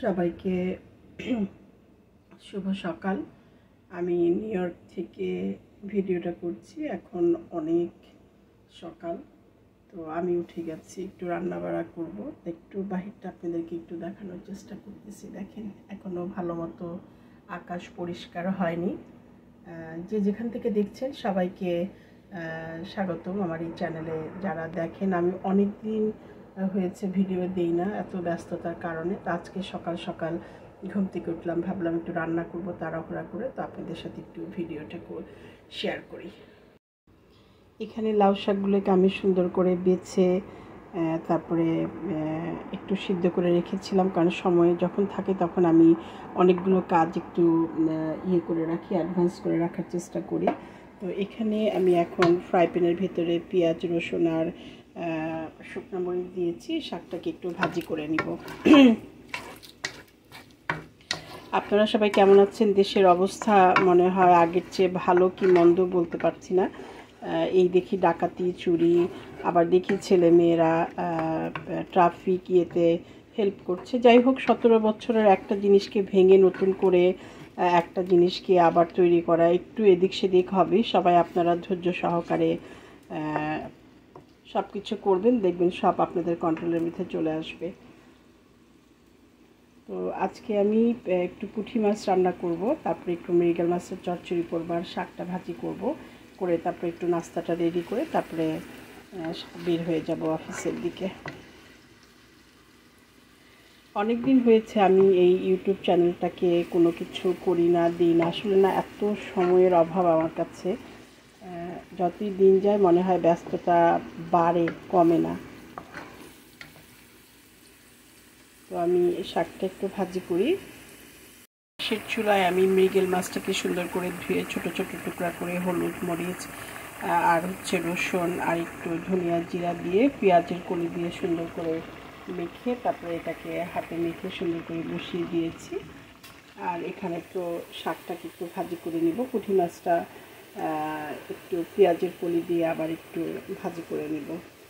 সবাইকে শুভ সকাল। আমি নিউ ইয়র্ক থেকে ভিডিওটা করছি। এখন অনেক সকাল, তো আমি উঠে গেছি, একটু রান্না বাড়া করবো। একটু বাহিরটা আপনাদেরকে একটু দেখানোর চেষ্টা করতেছি। দেখেন, এখনও ভালো মতো আকাশ পরিষ্কার হয়নি। যে যেখান থেকে দেখছেন সবাইকে স্বাগতম আমার এই চ্যানেলে। যারা দেখেন, আমি অনেক দিন হয়েছে ভিডিও দিই না, এত ব্যস্ততার কারণে। তো আজকে সকাল সকাল ঘুম থেকে উঠলাম, ভাবলাম একটু রান্না করব তাড়াহুড়া করে, তো আপনাদের সাথে একটু ভিডিওটা শেয়ার করি। এখানে লাউ শাকগুলোকে আমি সুন্দর করে বেছে তারপরে একটু সিদ্ধ করে রেখেছিলাম, কারণ সময় যখন থাকে তখন আমি অনেকগুলো কাজ একটু করে রাখি, অ্যাডভান্স করে রাখার চেষ্টা করি। তো এখানে আমি এখন ফ্রাই প্যানের ভেতরে পেঁয়াজ, রসুন আর শুকনো মরিচ দিয়েছি। শাকটাকে একটু ভাজি করে নিব। আপনারা সবাই কেমন আছেন? দেশের অবস্থা মনে হয় আগের চেয়ে ভালো কি মন্দ বলতে পারছি না। এই দেখি ডাকাতি, চুরি, আবার দেখি ছেলে মেয়েরা ট্রাফিক ইয়েতে হেল্প করছে। যাই হোক, 17 বছরের একটা জিনিসকে ভেঙে নতুন করে একটা জিনিসকে আবার তৈরি করা একটু এদিক সেদিক হবে। সবাই আপনারা ধৈর্য সহকারে সব কিছু করবেন, দেখবেন সব আপনাদের কন্ট্রোলের মধ্যে চলে আসবে। তো আজকে আমি একটু পুঁটি মাছ রান্না করব, তারপরে একটু মৃগেল মাছের চচ্চড়ি করব, আর শাকটা ভাজি করব, করে তারপরে একটু নাস্তাটা রেডি করে তারপরে বের হয়ে যাব অফিসের দিকে। অনেক দিন হয়েছে আমি এই ইউটিউব চ্যানেলটাকে কোনো কিছু করি না, দিই না, আসলে না, এত সময়ের অভাব আমার কাছে। যতই দিন যায় মনে হয় ব্যস্ততা বাড়ে, কমে না। তো আমি শাকটা একটু ভাজি করি। গ্যাসের চুলায় আমি মৃগেল মাছটাকে সুন্দর করে ধুয়ে ছোট ছোট টুকরা করে হলুদ, মরিচ আর রসুন আর একটু ধনিয়া জিরা দিয়ে পেঁয়াজের কলি দিয়ে সুন্দর করে মেখে তারপরে এটাকে হাতে মেখে সুন্দর করে বসিয়ে দিয়েছি। আর এখানে তো শাকটাকে একটু ভাজি করে নিব। পুঁটি মাছটা একটু পেঁয়াজের কলি দিয়ে আবার একটু ভাজি করে নিব।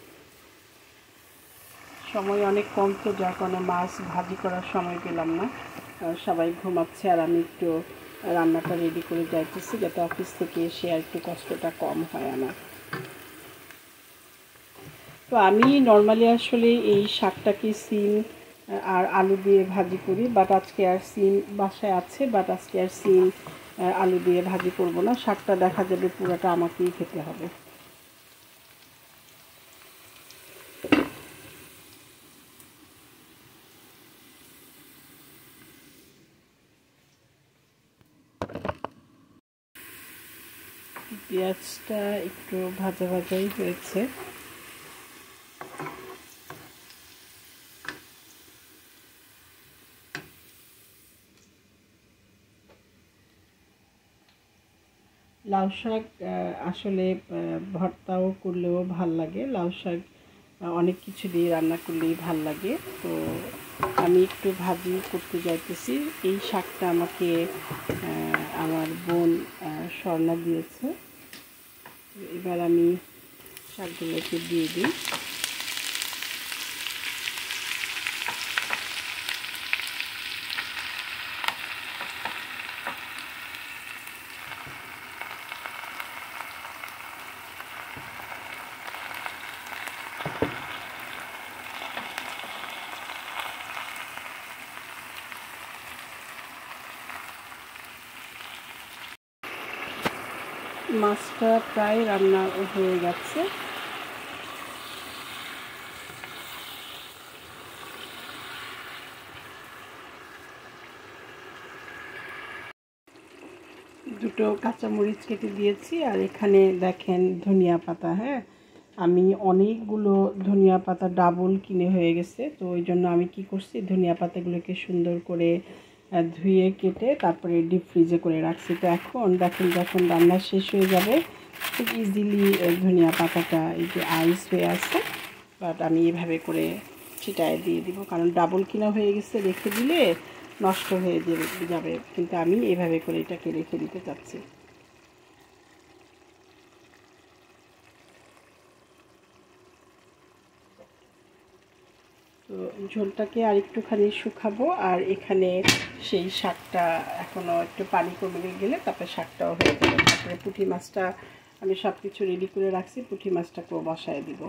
সময় অনেক কম, তো যার কারণে মাছ ভাজি করার সময় পেলাম না। সবাই ঘুমাচ্ছে আর আমি একটু রান্নাটা রেডি করে যাইতেছি, যাতে অফিস থেকে এসে আর একটু কষ্টটা কম হয় আমার। তো আমি নর্মালি আসলে এই শাকটাকে সিম আর আলু দিয়ে ভাজি করি, বাট আজকে আর সিম বাসায় আছে, বাট আজকে আর সিম আলু দিয়ে ভাজি করব না। শাকটা দেখা যাবে পুরোটা আমাকেই খেতে হবে। পেঁয়াজটা একটু ভাজা ভাজাই হয়েছে। লাউ শাক আসলে ভর্তাও করলেও ভাল লাগে। লাউ শাক অনেক কিছু দিয়ে রান্না করলেই ভাল লাগে। তো আমি একটু ভাজি করতে যাইতেছি। এই শাকটা আমাকে আমার বোন স্বর্ণা দিয়েছে। এবার আমি শাকগুলোকে দিয়ে দিই। মাছটা প্রায় রান্না হয়ে গেছে। দুটো কাঁচামরিচ কেটে দিয়েছি, আর এখানে দেখেন ধনিয়া পাতা। হ্যাঁ, আমি অনেকগুলো ধনিয়া পাতা ডাবল কিনে হয়ে গেছে, তো ওই জন্য আমি কি করছি, ধনিয়া পাতাগুলোকে সুন্দর করে ধুয়ে কেটে তারপরে ডিপ ফ্রিজে করে রাখছি। তো এখন দেখেন, যখন রান্না শেষ হয়ে যাবে খুব ইজিলি ধনিয়া পাতাটা এই যে আইস হয়ে আছে, বাট আমি এভাবে করে ছিটায় দিয়ে দিব, কারণ ডাবল কিনা হয়ে গেছে, রেখে দিলে নষ্ট হয়ে যাবে, কিন্তু আমি এভাবে করে এটাকে রেখে দিতে চাচ্ছি। তো ঝোলটাকে আর একটুখানি শুকাবো, আর এখানে সেই শাকটা এখনও একটু পানি কমে গেলে তারপরে শাকটাও হয়ে যাবে। তারপরে পুঁটি মাছটা আমি সব কিছু রেডি করে রাখছি, পুঁটি মাছটাকেও বসায় দিব।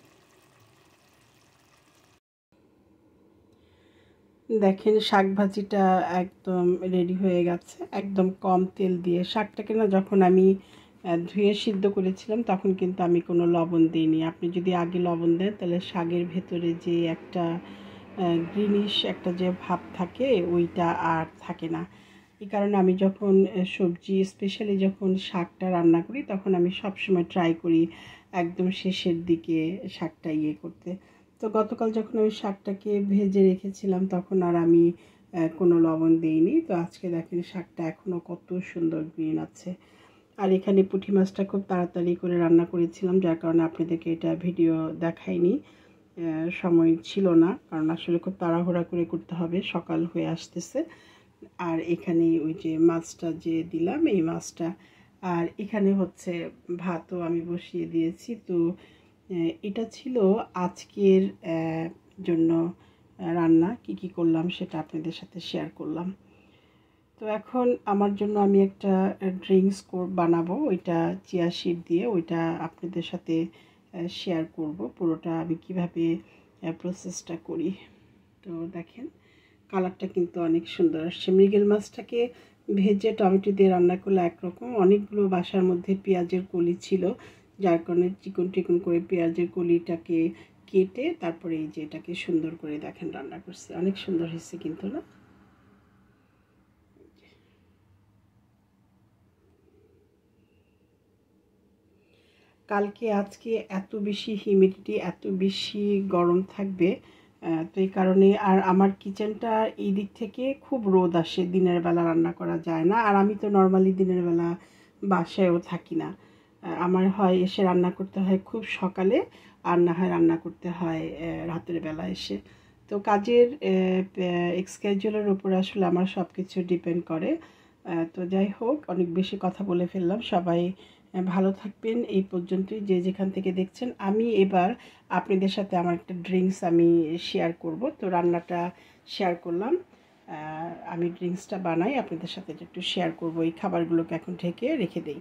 দেখেন শাক ভাজিটা একদম রেডি হয়ে গেছে, একদম কম তেল দিয়ে। শাকটাকে না যখন আমি ধুয়ে সিদ্ধ করেছিলাম তখন কিন্তু আমি কোনো লবণ দিইনি। আপনি যদি আগে লবণ দেন তাহলে শাকের ভেতরে যে একটা গ্রিনিশ একটা যে ভাব থাকে ওইটা আর থাকে না। এই কারণে আমি যখন সবজি স্পেশালি যখন শাকটা রান্না করি তখন আমি সবসময় ট্রাই করি একদম শেষের দিকে শাকটা করতে। তো গতকাল যখন আমি শাকটাকে ভেজে রেখেছিলাম তখন আর আমি কোনো লবণ দিইনি। তো আজকে দেখেন শাকটা এখনও কত সুন্দর গ্রিন আছে। আর এখানে পুঁটি মাছটা খুব তাড়াতাড়ি করে রান্না করেছিলাম, যার কারণে আপনাদেরকে এটা ভিডিও দেখাইনি, সময় ছিল না, কারণ আসলে খুব তাড়াহুড়া করে করতে হবে, সকাল হয়ে আসতেছে। আর এখানে ওই যে মাছটা যে দিলাম এই মাছটা, আর এখানে হচ্ছে ভাতও আমি বসিয়ে দিয়েছি। তো এটা ছিল আজকের জন্য রান্না। কি করলাম সেটা আপনাদের সাথে শেয়ার করলাম। তো এখন আমার জন্য আমি একটা ড্রিঙ্কস বানাবো, ওইটা চিয়া সিড দিয়ে, ওইটা আপনাদের সাথে শেয়ার করব পুরোটা আমি কিভাবে প্রসেসটা করি। তো দেখেন কালারটা কিন্তু অনেক সুন্দর আসছে। মৃগেল মাছটাকে ভেজে টমেটো দিয়ে রান্না করলে একরকম, অনেকগুলো বাসার মধ্যে পেঁয়াজের কলি ছিল, যার কারণে চিকন টিকন করে পেঁয়াজের কলিটাকে কেটে তারপরে এই যে এটাকে সুন্দর করে দেখেন রান্না করছে, অনেক সুন্দর হয়েছে কিন্তু না। কালকে আজকে এত বেশি হিউমিডিটি, এত বেশি গরম থাকবে, তো এই কারণে আর আমার কিচেনটা এই দিক থেকে খুব রোদ আসে, দিনের বেলা রান্না করা যায় না। আর আমি তো নর্মালি দিনের বেলা বাসায়ও থাকি না, আমার হয় এসে রান্না করতে হয় খুব সকালে, আর না হয় রান্না করতে হয় রাতের বেলা এসে। তো কাজের স্কেজুলের উপর আসলে আমার সব কিছু ডিপেন্ড করে। তো যাই হোক, অনেক বেশি কথা বলে ফেললাম। সবাই ভালো থাকবেন। এই পর্যন্তই, যে যেখান থেকে দেখছেন। আমি এবার আপনাদের সাথে আমার একটা ড্রিঙ্কস আমি শেয়ার করব। তো রান্নাটা শেয়ার করলাম, আমি ড্রিঙ্কসটা বানাই আপনাদের সাথে একটু শেয়ার করব। এই খাবারগুলোকে এখন ঢেকে রেখে দেই।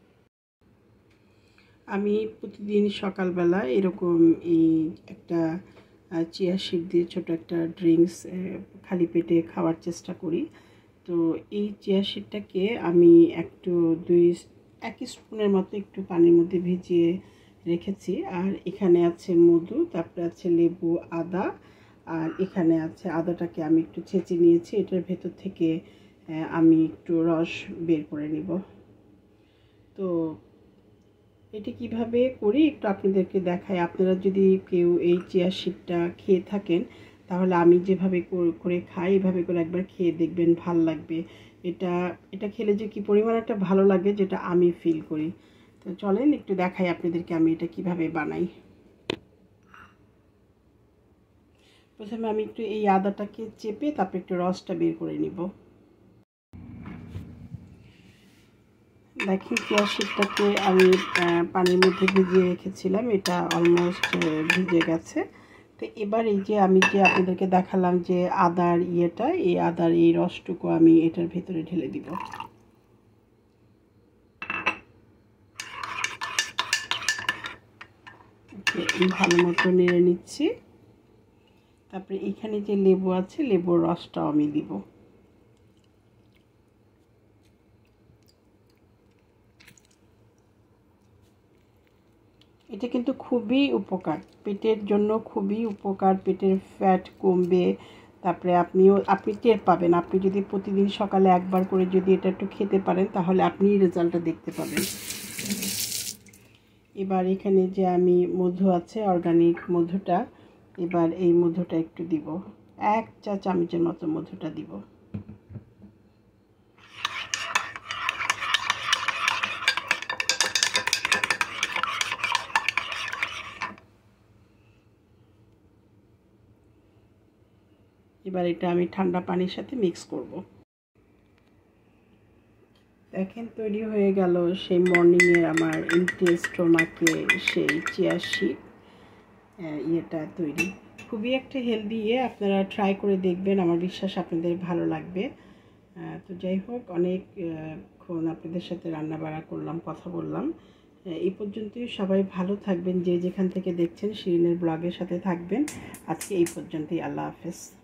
আমি প্রতিদিন সকালবেলা এরকম এই একটা চিয়া সিড দিয়ে ছোটো একটা ড্রিঙ্কস খালি পেটে খাওয়ার চেষ্টা করি। তো এই চিয়া সিডটাকে আমি একটু 1 স্পুনের মতো একটু পানির মধ্যে ভিজিয়ে রেখেছি। আর এখানে আছে মধু, তারপরে আছে লেবু, আদা, আর এখানে আছে আদাটাকে আমি একটু ছেঁচে নিয়েছি। এটার ভেতর থেকে আমি একটু রস বের করে নিব। তো এটা কিভাবে করি একটু আপনাদেরকে দেখাই। আপনারা যদি কেউ এই চিয়া সিডটা খেয়ে থাকেন তাহলে আমি যেভাবে করে খাই এভাবে করে একবার খেয়ে দেখবেন, ভাল লাগবে। এটা এটা খেলে যে কি পরিমাণ একটা ভালো লাগে যেটা আমি ফিল করি। তো চলেন একটু দেখাই আপনাদেরকে আমি এটা কিভাবে বানাই। প্রথমে আমি একটু এই আদাটাকে চেপে তারপর একটু রসটা বের করে নিব। দেখি চিয়া সিডটাকে আমি পানির মধ্যে ভিজিয়ে রেখেছিলাম, এটা অলমোস্ট ভিজে গেছে। তো এবার এই যে আমি যে আপনাদেরকে দেখালাম যে আদার ইয়েটা, এই আদার এই রসটুকু আমি এটার ভেতরে ঢেলে দিব। ভালো মতো নেড়ে নিচ্ছি। তারপরে এখানে যে লেবু আছে লেবুর রসটাও আমি দিব। এটা কিন্তু খুবই উপকার, পেটের জন্য খুবই উপকার, পেটের ফ্যাট কমবে। তারপরে আপনি টের পাবেন, আপনি যদি প্রতিদিন সকালে একবার করে যদি এটা একটু খেতে পারেন তাহলে আপনি রেজাল্টটা দেখতে পাবেন। এবার এখানে যে আমি মধু আছে অর্গানিক মধুটা, এবার এই মধুটা একটু দিব, 1 চা চামচের মতো মধুটা দিব। এবার এটা আমি ঠান্ডা পানির সাথে মিক্স করব। দেখেন তৈরি হয়ে গেল সেই মর্নিংয়ের আমার এমটি স্টোমাকে সেই চিয়া সিড ইয়েটা তৈরি। খুবই একটা হেলদি আপনারা ট্রাই করে দেখবেন, আমার বিশ্বাস আপনাদের ভালো লাগবে। তো যাই হোক, অনেকক্ষণ আপনাদের সাথে রান্না বাড়া করলাম, কথা বললাম। এই পর্যন্তই। সবাই ভালো থাকবেন, যে যেখান থেকে দেখছেন শিরিনের ব্লগের সাথে থাকবেন। আজকে এই পর্যন্তই। আল্লাহ হাফেজ।